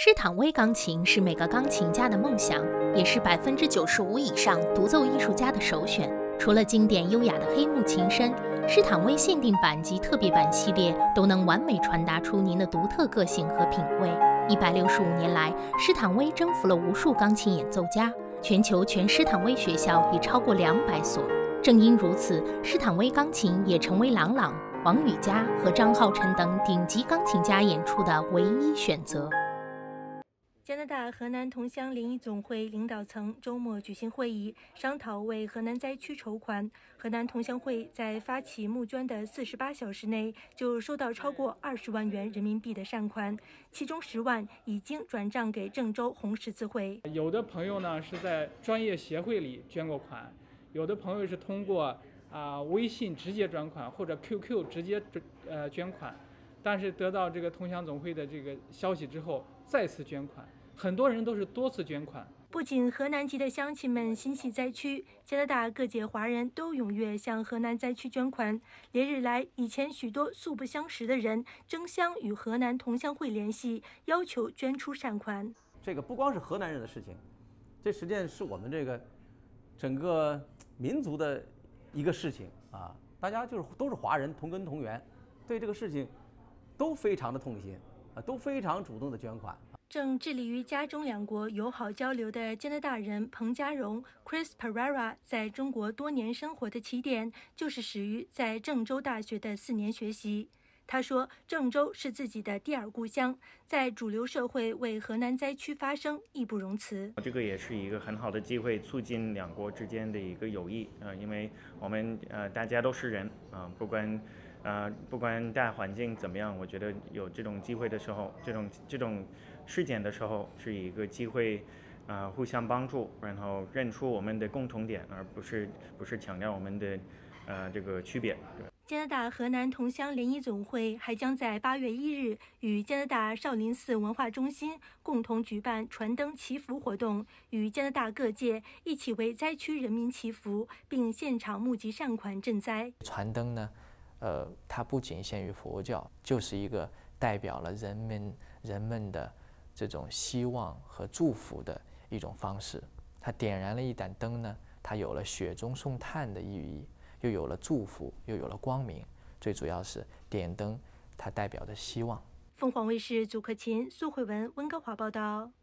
施坦威钢琴是每个钢琴家的梦想，也是95%以上独奏艺术家的首选。除了经典优雅的黑木琴声，施坦威限定版及特别版系列都能完美传达出您的独特个性和品味。165年来，施坦威征服了无数钢琴演奏家，全球全施坦威学校已超过200所。正因如此，施坦威钢琴也成为郎朗、王羽佳和张浩辰等顶级钢琴家演出的唯一选择。 加拿大河南同乡联谊总会领导层周末举行会议，商讨为河南灾区筹款。河南同乡会在发起募捐的48小时内，就收到超过20万元人民币的善款，其中10万已经转账给郑州红十字会。 有的朋友呢是在专业协会里捐过款，有的朋友是通过微信直接转款或者 QQ 直接捐款，但是得到这个同乡总会的这个消息之后，再次捐款。很多人都是多次捐款。 不仅河南籍的乡亲们心系灾区，加拿大各界华人都踊跃向河南灾区捐款。连日来，以前许多素不相识的人争相与河南同乡会联系，要求捐出善款。 这个不光是河南人的事情，这实际上是我们这个整个民族的一个事情啊！大家都是华人，同根同源，对这个事情都非常的痛心啊，都非常主动的捐款。 正致力于加中两国友好交流的加拿大人彭家荣 Chris Pereira 在中国多年生活的起点就是始于在郑州大学的4年学习。他说，郑州是自己的第二故乡，在主流社会为河南灾区发声义不容辞。 这个也是一个很好的机会，促进两国之间的一个友谊因为我们大家都是人不管大环境怎么样，我觉得有这种机会的时候，这种事件的时候，是一个机会，互相帮助，然后认出我们的共同点，而不是强调我们的这个区别。 加拿大河南同乡联谊总会还将在8月1日与加拿大少林寺文化中心共同举办传灯祈福活动，与加拿大各界一起为灾区人民祈福，并现场募集善款赈灾。 传灯呢，它不仅限于佛教，就是一个代表了人们的这种希望和祝福的一种方式。它点燃了一盏灯呢，它有了雪中送炭的寓意，又有了祝福，又有了光明。最主要是点灯，它代表着希望。 凤凰卫视祖克勤、苏慧文温哥华报道。